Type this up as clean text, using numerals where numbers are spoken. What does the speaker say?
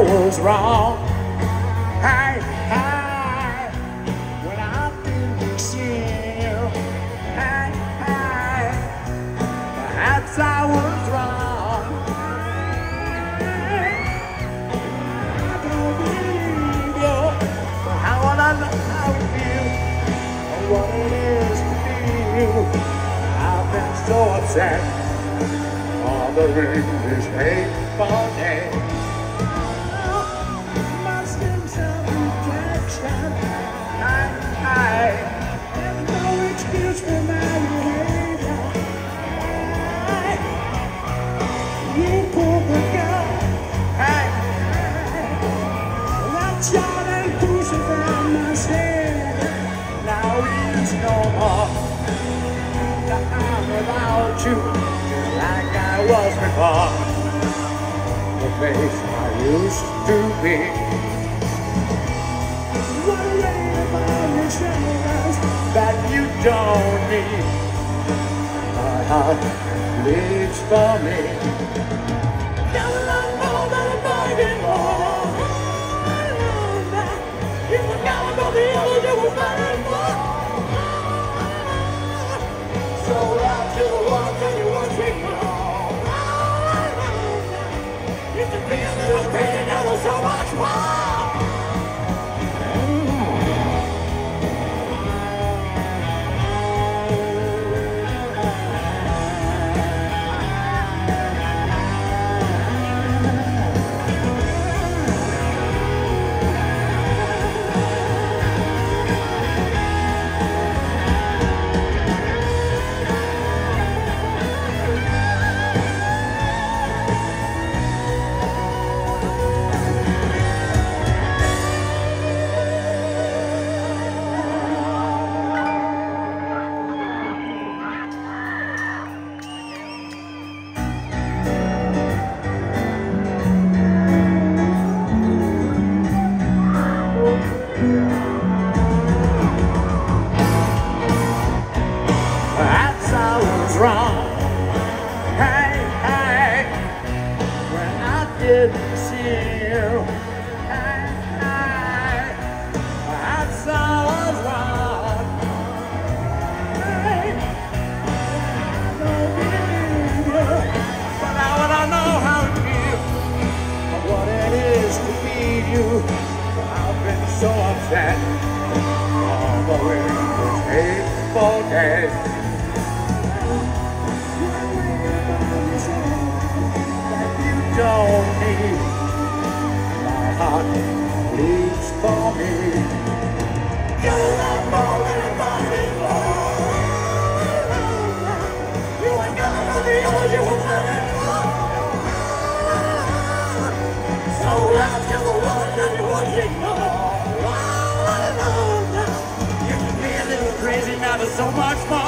was wrong. Hey, hey, when I didn't see you. Hey, hey, perhaps I was wrong. I don't believe you. How would I know how you feel, or what it is to be you? I've been so upset, bothering this hateful day. My skin's a rejection. There's no excuse for my behavior. You pulled the gun. That shot and crucified my sin. Now it's no more. I'm without you, like I was before. The face I used to be. What a weight upon your shoulders that you don't need. My heart bleeds for me. Now I know that I'm begging more. I know that you would never know the other you were better for. So out to the one that you want to know. You can be a little pain, now there's so much more. Perhaps I was wrong. Hey, hey, when I didn't see you. Hey, hey, perhaps I was wrong. Hey, I don't believe you, but now when I know how it feels, what it is to be you, I've been so upset all the way this hateful day. Don't need, my heart bleeds for me. You're not more than a body more. You ain't gonna know the other you were living for. So out to the one that you want to ignore. You can be a little crazy, now there's so much more.